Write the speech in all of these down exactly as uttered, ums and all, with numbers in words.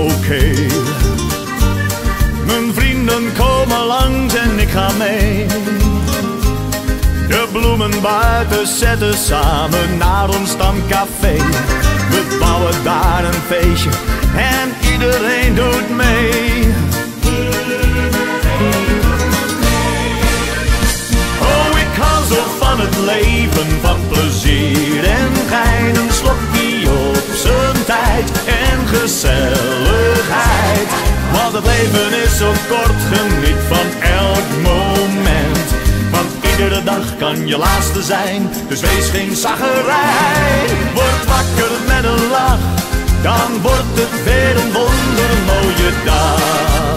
oké. Okay. Mijn vrienden komen langs en ik ga mee. De bloemen buiten zetten samen naar ons stamcafé. We bouwen daar een feestje en iedereen doet mee. Oh, ik hou zo van het leven, van plezier en gein. Een slokje op zijn tijd en gezelligheid. Want het leven is zo kort, geniet van elk moment. Want iedere dag kan je laatste zijn, dus wees geen zaggerij. Word wakker met een lach, dan wordt het weer een wondermooie dag.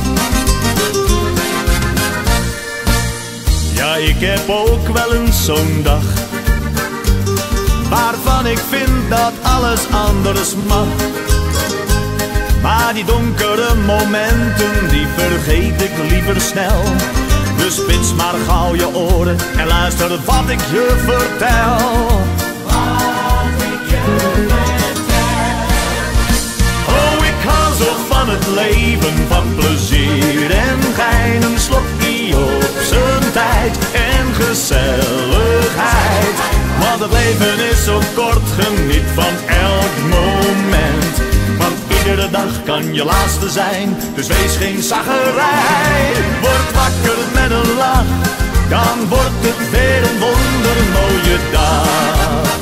Ja, ik heb ook wel eens zo'n dag, waarvan ik vind dat alles anders mag. Maar die donkere momenten, die vergeet ik liever snel. Dus spits maar gauw je oren en luister wat ik je vertel. Wat ik je vertel. Oh, ik hou zo van het leven, van plezier en gein. Een slokje op zijn tijd en gezelligheid. Want het leven is zo kort, geniet van elk moment. Want iedere dag kan je laatste zijn, dus wees geen zaggerij. Word wakker met een lach, dan wordt het weer een wondermooie dag.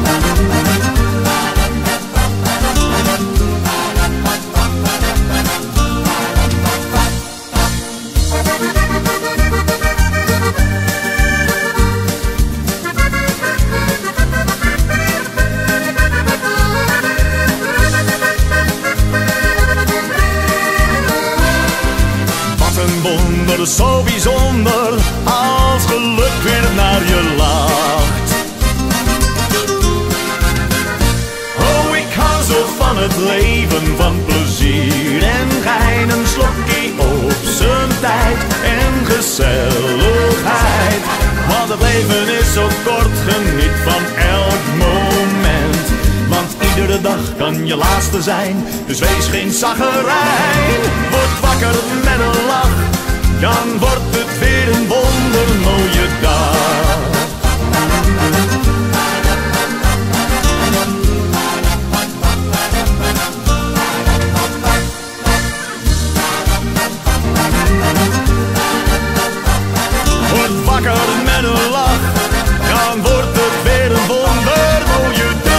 Wonder, zo bijzonder, als geluk weer naar je lacht. Oh, ik hou zo van het leven, van plezier en gein. Een slokje op zijn tijd en gezelligheid. Want het leven is zo kort, geniet van elk moment. Want iedere dag kan je laatste zijn, dus wees geen zaggerij. Word wakker met een lach, dan wordt het weer een wondermooie dag. Word wakker met een lach, dan wordt het weer een wondermooie dag.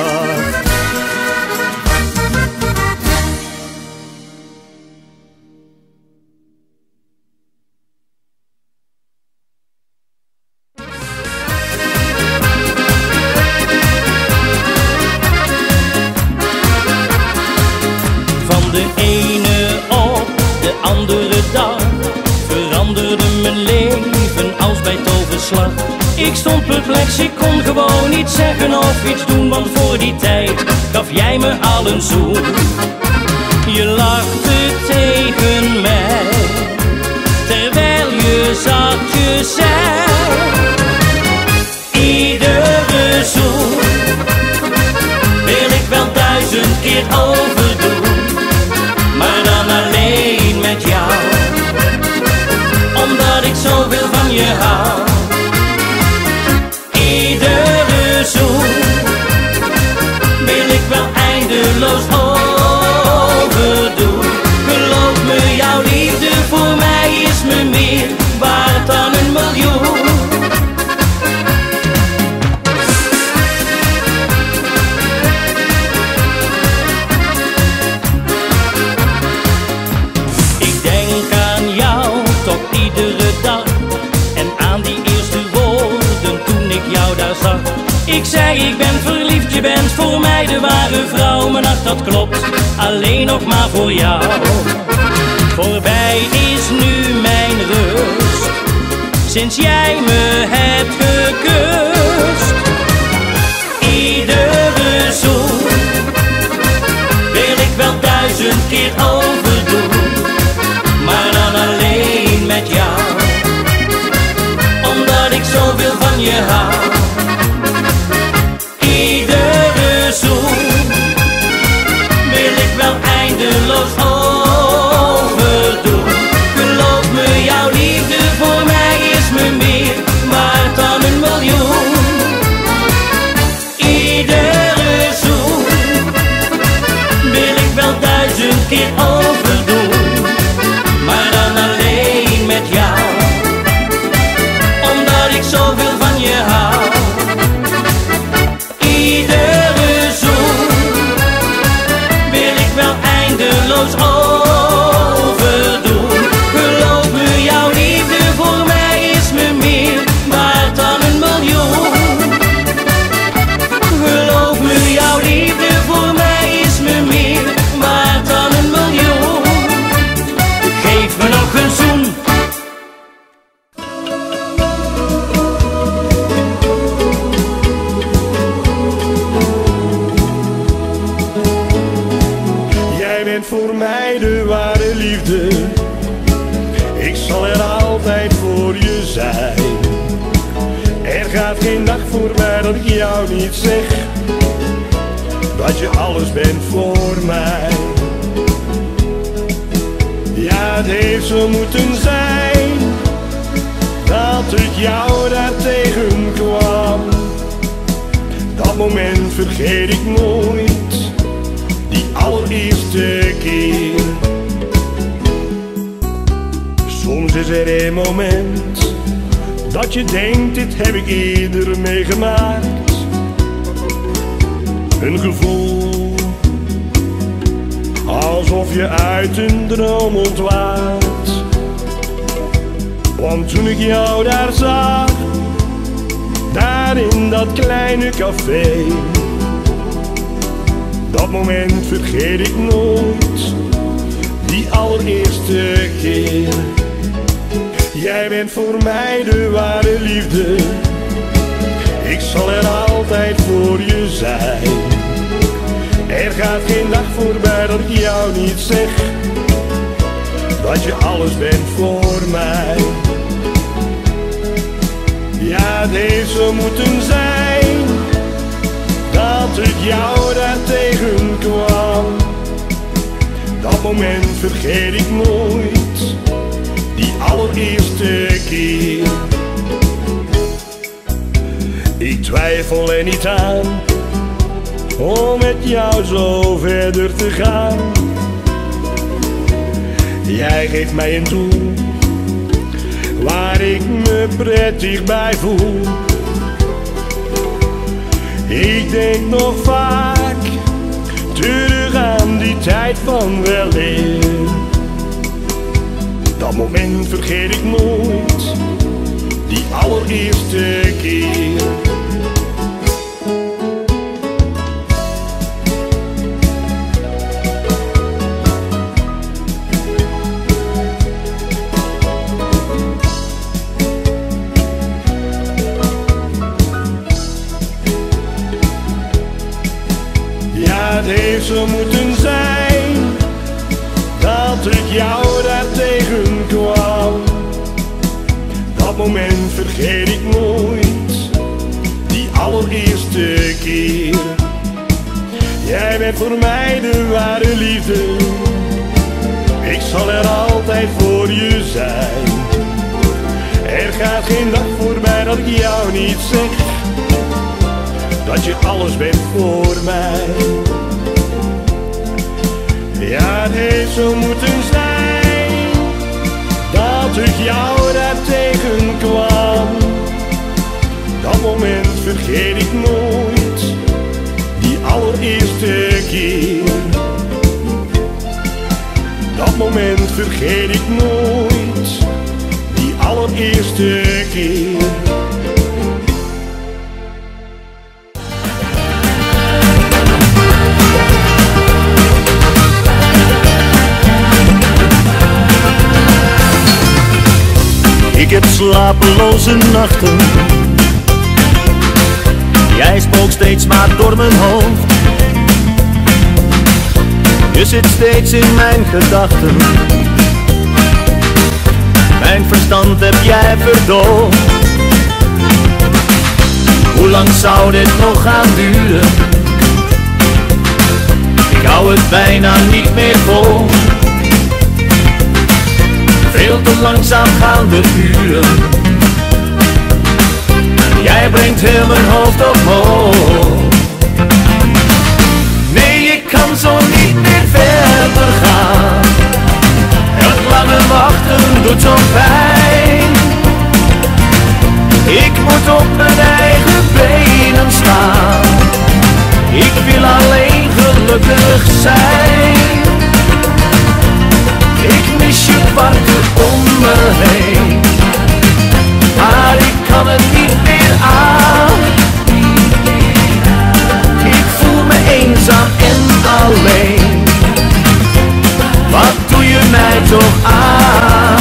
De ene op de andere dag veranderde mijn leven als bij toverslag. Ik stond perplex, ik kon gewoon niet zeggen of iets doen, want voor die tijd gaf jij me al een zoen. Je lachte tegen mij, terwijl je zachtjes zei: iedere zoen wil ik wel duizend keer overdoen. Maar dan alleen met jou, omdat ik zoveel van je hou. Iedere zoen wil ik wel eindeloos overdoen. Geloof me, jouw liefde voor mij is me meer waard dan een miljoen. Ik zei ik ben verliefd, je bent voor mij de ware vrouw. Maar ach, dat klopt, alleen nog maar voor jou. Voorbij is nu mijn rust, sinds jij me hebt gekust. Iedere zoen wil ik wel duizend keer overdoen. Maar dan alleen met jou, omdat ik zoveel van je hou. Iedere zoen wil ik wel eindeloos liefde. Ik zal er altijd voor je zijn. Er gaat geen dag voorbij dat ik jou niet zeg dat je alles bent voor mij. Ja, het heeft zo moeten zijn dat ik jou daar tegenkwam. Dat moment vergeet ik nooit, die allereerste keer. Soms is er een moment dat je denkt, dit heb ik eerder meegemaakt. Een gevoel alsof je uit een droom ontwaakt. Want toen ik jou daar zag, daar in dat kleine café, dat moment vergeet ik nooit, die allereerste keer. Jij bent voor mij de ware liefde, ik zal er altijd voor je zijn. Er gaat geen dag voorbij dat ik jou niet zeg dat je alles bent voor mij. Ja, het heeft zo moeten zijn dat ik jou daar tegenkwam. Dat moment vergeet ik nooit, die allereerste keer. Ik twijfel er niet aan om met jou zo verder te gaan. Jij geeft mij een doel waar ik me prettig bij voel. Ik denk nog vaak terug aan die tijd van weleer. Dat moment vergeet ik nooit, die allereerste keer. Het heeft zo moeten zijn dat ik jou daar tegenkwam. Dat moment vergeet ik nooit, die allereerste keer. Jij bent voor mij de ware liefde, ik zal er altijd voor je zijn. Er gaat geen dag voorbij dat ik jou niet zeg dat je alles bent voor mij. Ja, het heeft zo moeten zijn dat ik jou daar tegenkwam. Dat moment vergeet ik nooit, die allereerste keer. Dat moment vergeet ik nooit, die allereerste keer. Ik heb slapeloze nachten, jij spookt steeds maar door mijn hoofd. Je zit steeds in mijn gedachten, mijn verstand heb jij verdoofd. Hoe lang zou dit nog gaan duren? Ik hou het bijna niet meer vol. Veel te langzaam gaan de uren, jij brengt heel mijn hoofd op hoog. Nee, ik kan zo niet meer verder gaan. Het lange wachten doet zo pijn. Ik moet op mijn eigen benen staan. Ik wil alleen gelukkig zijn. Ik mis je warmte om me heen, maar ik kan het niet meer aan. Ik voel me eenzaam en alleen. Wat doe je mij toch aan?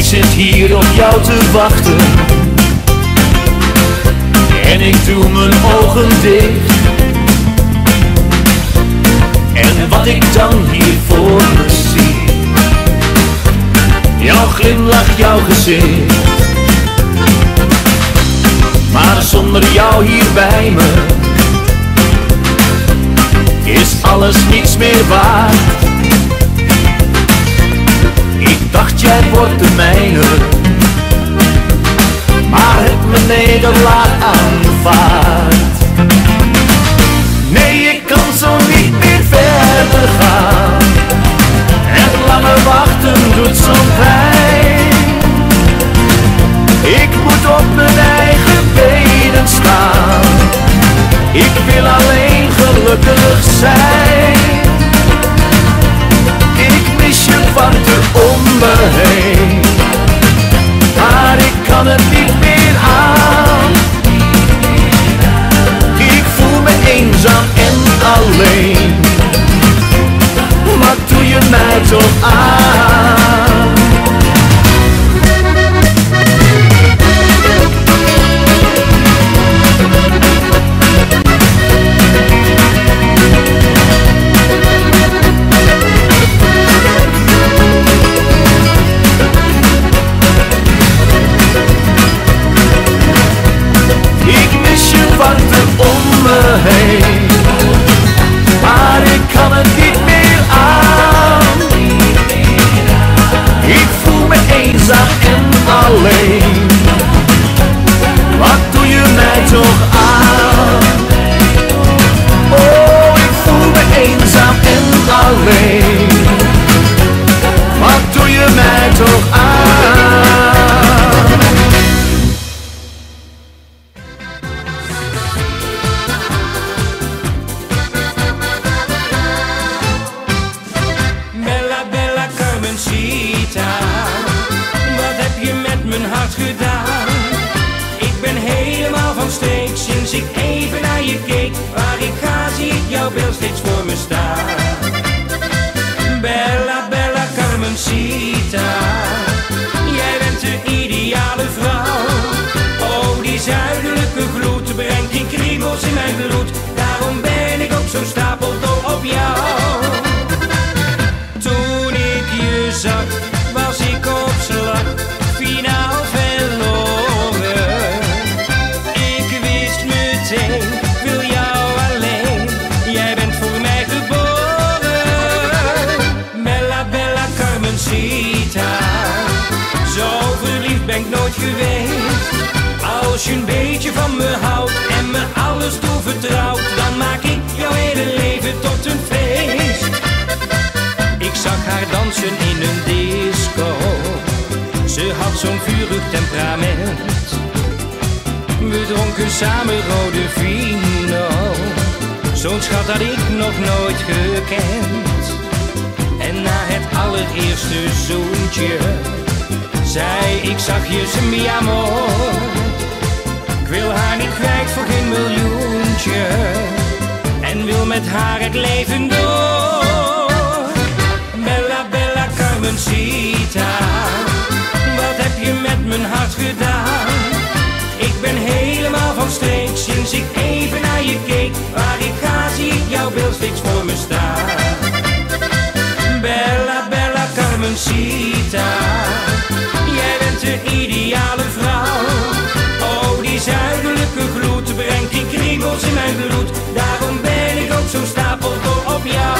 Ik zit hier op jou te wachten en ik doe mijn ogen dicht. En wat ik dan hier voor me zie, jouw glimlach, jouw gezicht. Maar zonder jou hier bij me is alles niets meer waard. Ik dacht jij wordt de mijne, maar heb mijn nederlaag aanvaard. Nee, ik kan zo niet meer verder gaan. Het lange wachten doet zo'n pijn. Ik moet op mijn eigen benen staan. Ik wil alleen gelukkig zijn. Ik mis je warmte om me heen, maar ik kan het niet meer aan. Ik voel me eenzaam en alleen. Wat doe je mij toch aan? Heen, maar ik kan het niet meer aan. Ik voel me eenzaam en alleen. Wat doe je mij toch aan? Oh, ik voel me eenzaam en alleen. Wat doe je mij toch aan? Wat heb je met mijn hart gedaan? Ik ben helemaal van streek sinds ik even naar je keek. Waar ik ga zie ik jouw beeld steeds voor me staan. Bella, bella Carmencita, jij bent de ideale vrouw. Oh, die zuidelijke gloed brengt die kriebels in mijn bloed. Daarom ben ik ook zo stapeldol op jou. Toen ik je zag was ik op slag, finaal verloren. Ik wist meteen, wil jou alleen. Jij bent voor mij geboren. Bella, bella Carmencita, zo verliefd ben ik nooit geweest. Als je een beetje van me houdt en me alles toevertrouwt, dan maak ik jouw hele leven tot een feest. Ik zag haar dansen in een disco, ze had zo'n vurig temperament. We dronken samen rode vino, zo'n schat had ik nog nooit gekend. En na het allereerste zoentje zei ik zachtjes mi amor. Ik wil haar niet kwijt voor geen miljoentje en wil met haar het leven door. Bella, bella Carmencita, wat heb je met mijn hart gedaan? Ik ben helemaal van streek sinds ik even naar je keek. Waar ik ga zie ik jouw beeld steeds voor me staan. Bella, bella Carmencita, jij bent de ideale vrouw. Oh, die zuidelijke gloed brengt die kriebels in mijn bloed. Daarom ben ik ook zo stapeldol op jou.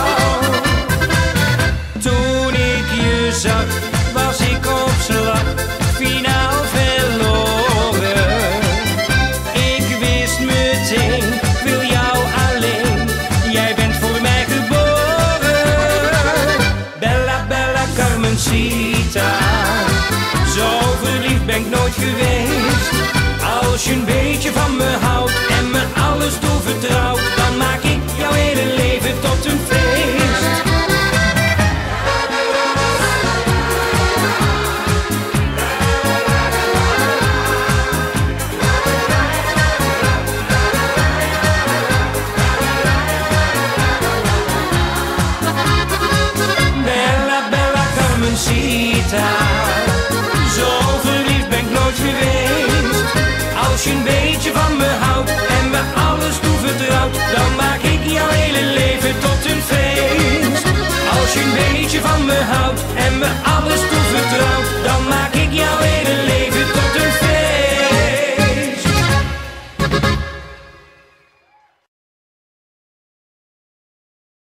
Toen ik je zag was ik op slag, finaal verloren. Ik wist meteen, ik wil jou alleen. Jij bent voor mij geboren. Bella, bella Carmencita, zo verliefd ben ik nooit geweest. Als je een beetje van me houdt en me alles toevertrouwt, dan maak ik jouw hele leven tot een feest. Bella, bella Carmencita, zo als je een beetje van me